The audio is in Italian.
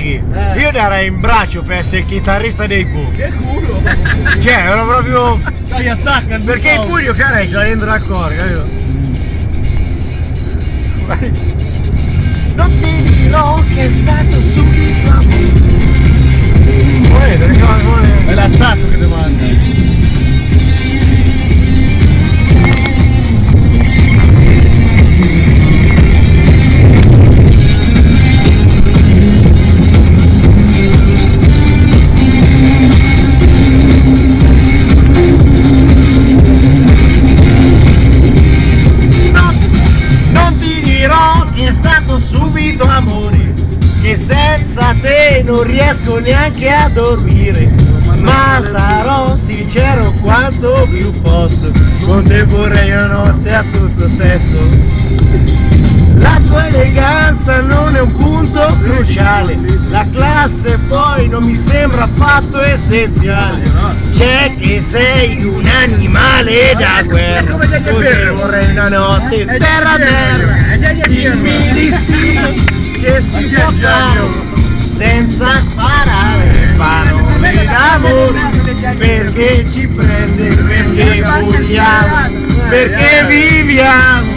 Sighi, io darei in braccio per essere il chitarrista dei Pooh. Che culo! Cioè, era proprio... Dai, attacca! Perché il Pugno Fiare ce l'ha dentro la corda, capito? Non ti dirò che è stato subito amore. È l'attacco che ti manda. Subito amore, che senza te non riesco neanche a dormire, ma sarò sincero quanto più posso, con te vorrei una notte a tutto sesso. La tua eleganza non è un punto cruciale, la classe poi non mi sembra affatto essenziale, c'è che sei un animale da guerra, con te vorrei una notte terra a terra, dimmi di sì che si può fare senza sparare parole d'amore, perché ci prende, perché vogliamo, perché viviamo.